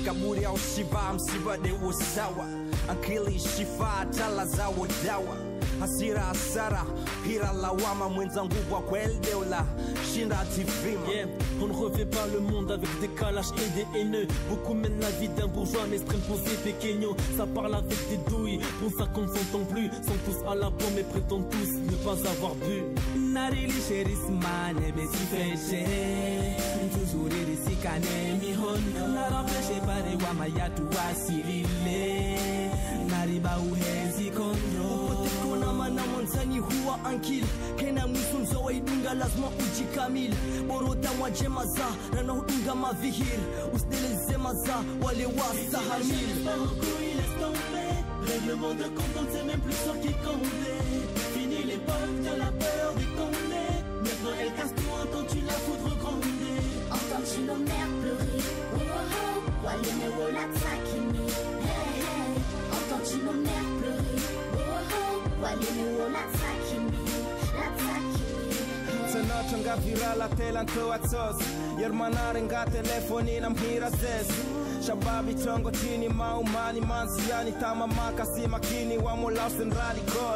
kaburi au shiva msiba de usawa akili shifa tala za dawa hasira hasara hira lawama mwenzangu kwa kweli deula shinda tifima. Yeah, on ne refait pas le monde avec des calages et des haineux. Beaucoup mènent la vie d'un bourgeois mais extrême posé pequeño. Ça parle avec des douilles, pour ça qu'on ne s'entend plus. Sont tous à la pomme et prétendent tous ne pas avoir bu. Narili sherismane besi feche Tuzuri sikane mihono Narafeshe pare wa mayatu wasirile Nariba uhezi kondo Upote kona mana mwanzani huwa ankil Kena mwisunzo wa idunga lazima ujikamil Borota mwajema za Rana hudunga mavihir Usdeleze maza wale wasa hamil Il laisse tomber. Règlement de compte, on ne sait même plus sur qui compter. Fini l'époque de la peur des condés. Maintenant elle casse tout, entends-tu la foudre gronder. Entends-tu nos mères pleurer? Oh oh oh, Walene Wola Tsakimi. Hey hey, entends-tu nos mères pleurer? Oh oh oh, Walene Wola Tsakimi. La Tsakimi. Sanocho nga virala tela ntoa tos Yermanare nga telefoni na mhira zes Shababi chongo chini maumani mansiani Tama makasi makini wa molausen radical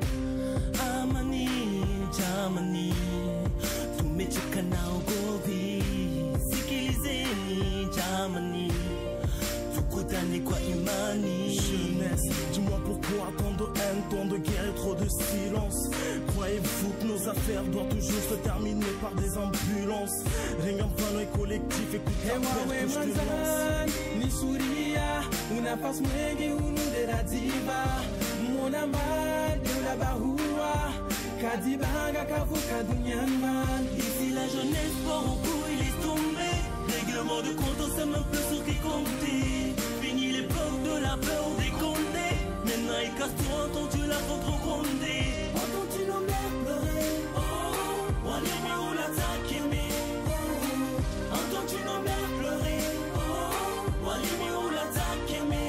Amani, jamani tumechoka na ugovi. Sikilizeni jamani, tukutane kwa imani. Jeunesse, dis-moi pourquoi tant de haine, tant de guerre et trop de silence. Croyez-vous que nos affaires doivent toujours se terminer par des ambulances? Rien vano et collectif, écoute la peur que je te lance. Nisuria, unafas mwenge unudera diva Mona de la bahua Kadibanga kavuka dunyaman. Ici la jeunesse part en couille, laisse tomber. Règlement de compte, on sait même plus sur qui compter. Fini l'époque de la peur des condés. Maintenant ils cassent tout, entends-tu la faute trop gronder. Entends-tu nos mères pleurer? Oh oh, Walema ou la Tsakimi. Oh oh, entends-tu nos mères pleurer? Oh oh, Walema ou la Tsakimi.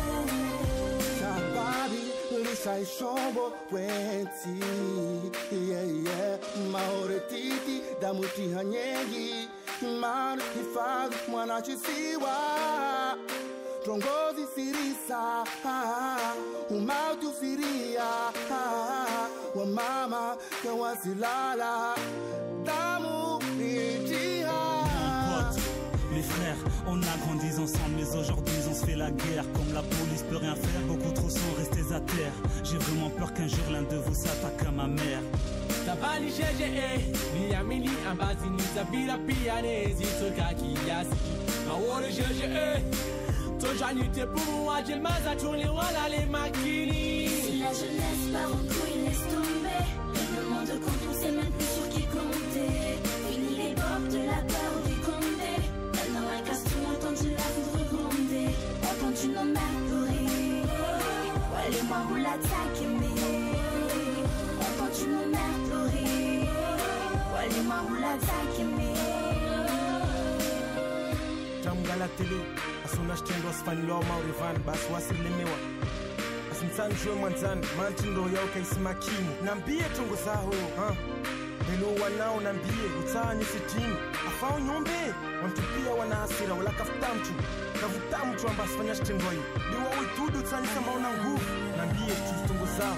Shababi, Lishai Shobo, Wenti, yeah, yeah, Maore Titi, Damuti Hanyegi, Manu Hifad, Mwana Chisiwa, Trongozi Sirisa, Umautu Siria, Wa Mama, Kawasilala, Damu Ijiha. Mes frères, on a grandi ensemble, mais aujourd'hui on se fait la guerre. Comme la police peut rien faire, beaucoup trop sont restés à terre. J'ai vraiment peur qu'un jour l'un de vous s'attaque à ma mère. Tabali jeje Niyamini ambazini Zabira piane Zitoka kiyasi Mawore jeje Tojani te pour moi j'ai le maza tourner wala les makini. Si la jeunesse part en couille, laisse tomber. Règlement de compte, on sait même plus sur qui compter. Fini l'époque de la peur des condés. Maintenant elle casse tout, entends-tu la foudre gronder. Entends-tu nos mères pleurer? Walema ou la Tsakimi. Entends-tu nos mères pleurer? Walema ou la Tsakimi. Jamgala tele asuna shtendo asfanilo maurivan bas wasilemewa asimsan jwe mwanzani mantindo yao kaisimakini nambie tungo zaho Hello wanao nambie utani sitini afao nyombe wantupia wana hasira wala kavuta mtu ambasi fanya shtendo yi liwa uitudu tsani sama una nguvu nambie tungo zaho.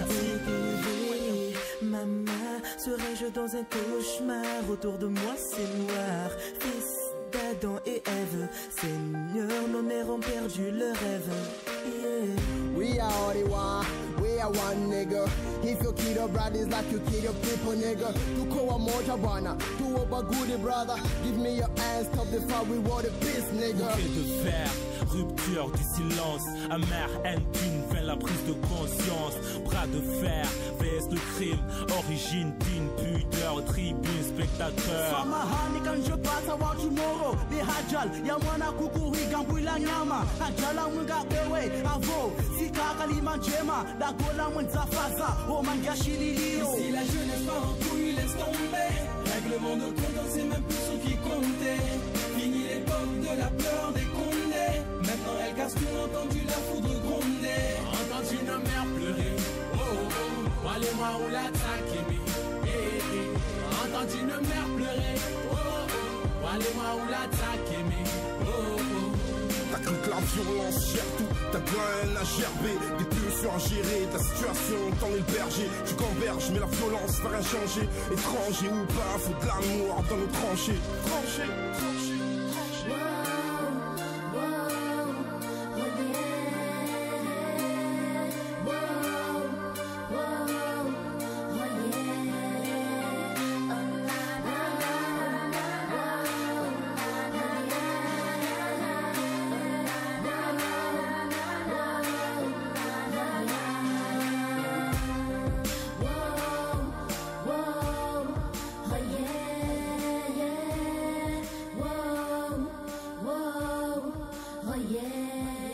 Maman, serais-je dans un cauchemar? Autour de moi c'est noir. Fils d'Adam et Ève, Seigneur, nos mères ont perdu leur rêve. Yeah. We are all the one, we are one nigga. If you kill your brothers like you kill your people, nigga. Tuko wa moja bwana, tu obagudi brother. Give me your hands, stop the fight, we want a peace, nigga. Bouquet de fer, rupture du silence. Amère haine d'une vaine, la prise de conscience. Bras de fer, vs le crime. Origine d'une pudeur, tribune, spectateur. Samahani quand je passe avant tomorrow. Les hajal, ya mwana kukuri gambwila nyama. Hajala mwinga bewe, avo. Sika kalima njema, la gola mwenza faza. Oh manga shililio. Si la jeunesse part en couille, laisse tomber. Règlement de compte, on sait même plus sur qui compter. Fini l'époque de la peur des condés. Maintenant elle casse tout, entendu la foudre gronder. Entendu nos mères pleurer. Oh oh oh, Walema ou la Tsakimi. Eh eh, entendu nos mères pleurer. Oh oh oh, Walema ou la Tsakimi. Oh oh. T'as cru que la violence gère tout, t'as de la haine à gerber, des pulsions à gérer, de la situation t'en es le berger. Tu gamberges mais la violence va rien changer. Étranger ou pas, faut de l'amour dans nos tranchées. Tranchées, tranchées, tranchées. Yeah.